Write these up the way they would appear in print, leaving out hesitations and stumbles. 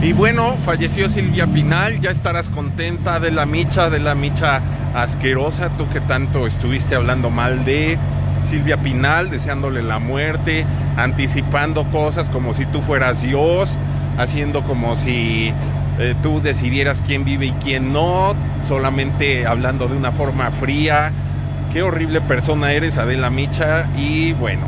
Y bueno, falleció Silvia Pinal, ya estarás contenta de la micha asquerosa, tú que tanto estuviste hablando mal de Silvia Pinal, deseándole la muerte, anticipando cosas como si tú fueras Dios, haciendo como si tú decidieras quién vive y quién no, solamente hablando de una forma fría. Qué horrible persona eres, Adela Micha, y bueno,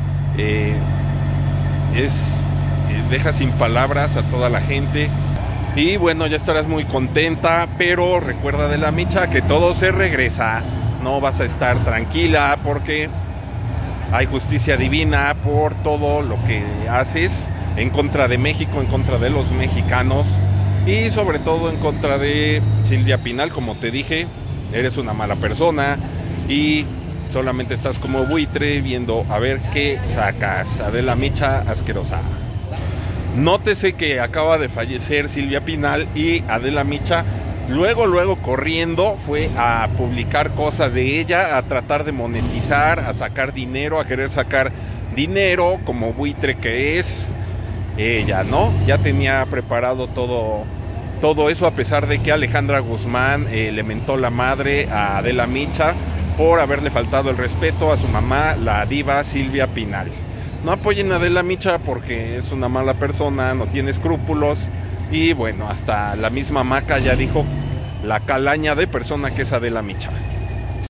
deja sin palabras a toda la gente. Y bueno, ya estarás muy contenta, pero recuerda, Adela Micha, que todo se regresa. No vas a estar tranquila porque hay justicia divina por todo lo que haces en contra de México, en contra de los mexicanos y sobre todo en contra de Silvia Pinal. Como te dije, eres una mala persona y solamente estás como buitre viendo a ver qué sacas. Adela Micha asquerosa. Nótese que acaba de fallecer Silvia Pinal y Adela Micha luego corriendo fue a publicar cosas de ella, a tratar de monetizar, a sacar dinero, a querer sacar dinero como buitre que es ella, ¿no? Ya tenía preparado todo eso, a pesar de que Alejandra Guzmán le mentó la madre a Adela Micha por haberle faltado el respeto a su mamá, la diva Silvia Pinal. No apoyen a Adela Micha porque es una mala persona, no tiene escrúpulos. Y bueno, hasta la misma Maca ya dijo la calaña de persona que es Adela Micha.